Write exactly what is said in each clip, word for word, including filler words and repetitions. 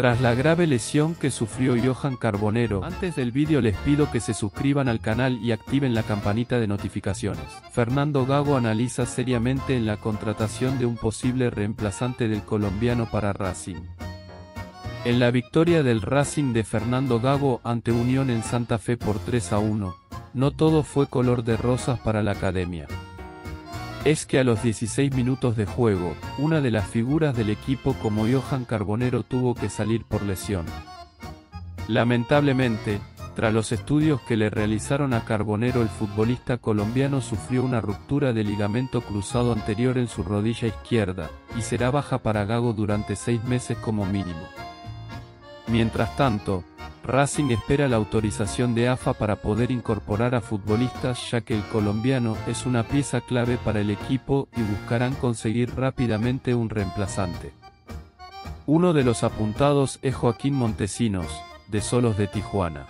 Tras la grave lesión que sufrió Johan Carbonero, antes del vídeo les pido que se suscriban al canal y activen la campanita de notificaciones. Fernando Gago analiza seriamente en la contratación de un posible reemplazante del colombiano para Racing. En la victoria del Racing de Fernando Gago ante Unión en Santa Fe por tres a uno, no todo fue color de rosas para la academia. Es que a los dieciséis minutos de juego, una de las figuras del equipo como Johan Carbonero tuvo que salir por lesión. Lamentablemente, tras los estudios que le realizaron a Carbonero, el futbolista colombiano sufrió una ruptura de ligamento cruzado anterior en su rodilla izquierda, y será baja para Gago durante seis meses como mínimo. Mientras tanto, Racing espera la autorización de A F A para poder incorporar a futbolistas, ya que el colombiano es una pieza clave para el equipo y buscarán conseguir rápidamente un reemplazante. Uno de los apuntados es Joaquín Montesinos, de Xolos de Tijuana.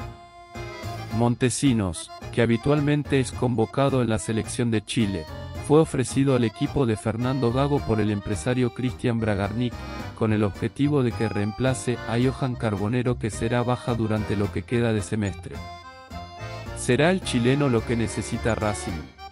Montesinos, que habitualmente es convocado en la selección de Chile, fue ofrecido al equipo de Fernando Gago por el empresario Cristian Bragarnik, con el objetivo de que reemplace a Johan Carbonero, que será baja durante lo que queda de semestre. ¿Será el chileno lo que necesita Racing?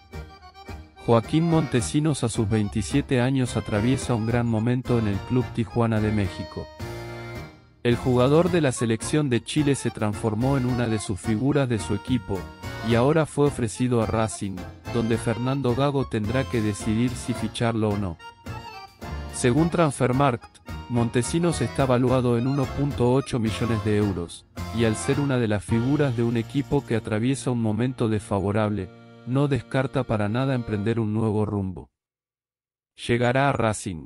Joaquín Montesinos a sus veintisiete años atraviesa un gran momento en el Club Tijuana de México. El jugador de la selección de Chile se transformó en una de sus figuras de su equipo, y ahora fue ofrecido a Racing, donde Fernando Gago tendrá que decidir si ficharlo o no. Según Transfermarkt, Montesinos está valuado en uno punto ocho millones de euros, y al ser una de las figuras de un equipo que atraviesa un momento desfavorable, no descarta para nada emprender un nuevo rumbo. Llegará a Racing.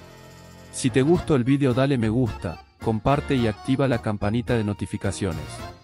Si te gustó el vídeo, dale me gusta, comparte y activa la campanita de notificaciones.